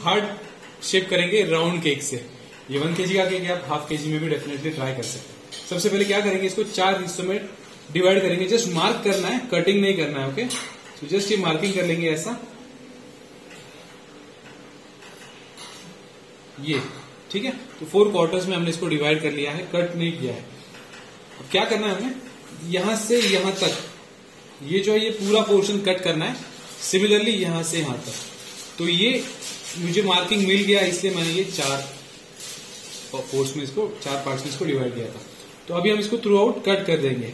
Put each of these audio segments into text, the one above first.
Hard shape करेंगे round cake से। ये 1 kg का केक है, आप हाफ kg में भी डेफिनेटली ट्राई कर सकते हैं। सबसे पहले क्या करेंगे, इसको 4 हिस्सों में डिवाइड करेंगे। जस्ट मार्क करना है, कटिंग नहीं करना है। ओके, तो जस्ट ये मार्किंग कर लेंगे ऐसा, ये ठीक है। तो 4 क्वार्टर्स में हमने इसको डिवाइड कर लिया है, कट नहीं किया है। अब क्या करना है हमें, यहां से यहां तक ये जो है ये पूरा पोर्शन कट करना है। सिमिलरली यहां से यहां तक। तो ये मुझे मार्किंग मिल गया, इसलिए मैंने ये 4 पार्ट्स में इसको डिवाइड किया था। तो अभी हम इसको थ्रू आउट कट कर देंगे।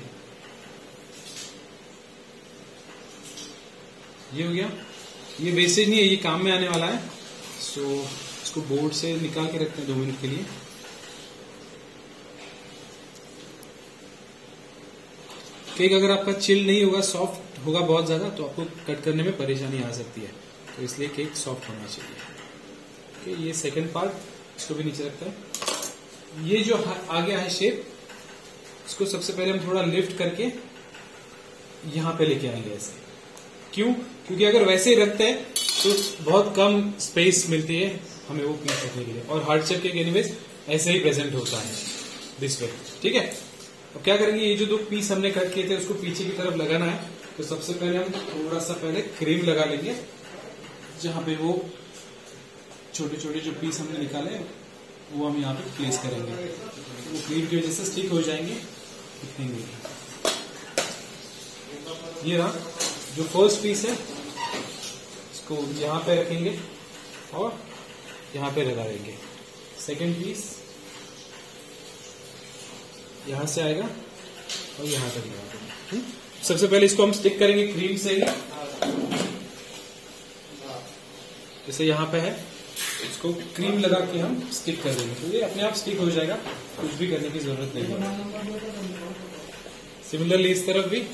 ये हो गया, ये वेस्टेज नहीं है, ये काम में आने वाला है। सो इसको बोर्ड से निकाल के रखते हैं 2 मिनट के लिए। केक अगर आपका चिल नहीं होगा, सॉफ्ट होगा बहुत ज्यादा, तो आपको कट करने में परेशानी आ सकती है। तो इसलिए केक सॉफ्ट होना चाहिए। ये सेकंड पार्ट, इसको भी नीचे रखते हैं। ये जो आ गया है शेप, इसको सबसे पहले हम थोड़ा लिफ्ट करके यहां पे लेके आएंगे ऐसे। क्यों? क्योंकि अगर वैसे ही रखते हैं तो बहुत कम स्पेस मिलती है हमें वो पीस रखने के लिए, और हार्ड शेप केक एनीवेज ऐसे ही प्रेजेंट होता है दिस वे। ठीक है, अब क्या करेंगे, ये जो 2 पीस हमने कट किए थे उसको पीछे की तरफ लगाना है। तो सबसे पहले हम थोड़ा सा पहले क्रीम लगा लेंगे, जहां पे वो छोटे छोटे जो पीस हमने निकाले वो हम यहाँ पे प्लेस करेंगे। वो क्रीम की वजह से स्टिक हो जाएंगे, इतने नहीं। ये रहा जो फर्स्ट पीस है, इसको यहाँ पे रखेंगे और यहाँ पे लगा देंगे। सेकंड पीस यहां से आएगा और यहां तक लगा देंगे। सबसे पहले इसको हम स्टिक करेंगे क्रीम से ही, जैसे यहाँ पे है, इसको क्रीम लगा के हम स्टिक कर देंगे। तो ये अपने आप स्टिक हो जाएगा, कुछ भी करने की जरूरत नहीं है। सिमिलरली इस तरफ भी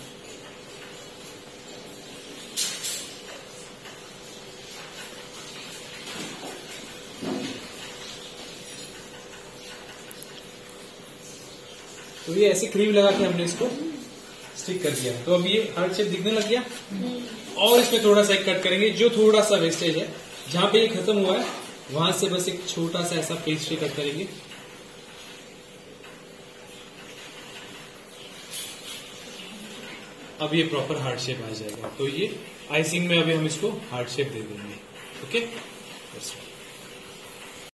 तो ये ऐसे क्रीम लगा के हमने इसको स्टिक कर दिया। तो अब ये हार्ट शेप दिखने लग गया। और इसमें थोड़ा सा कट करेंगे, जो थोड़ा सा वेस्टेज है, जहां पे ये खत्म हुआ है वहां से बस एक छोटा सा ऐसा पेस्ट्री कट करेंगे। अब ये प्रॉपर हार्ट शेप आ जाएगा। तो ये आइसिंग में अभी हम इसको हार्ट शेप दे देंगे। ओके।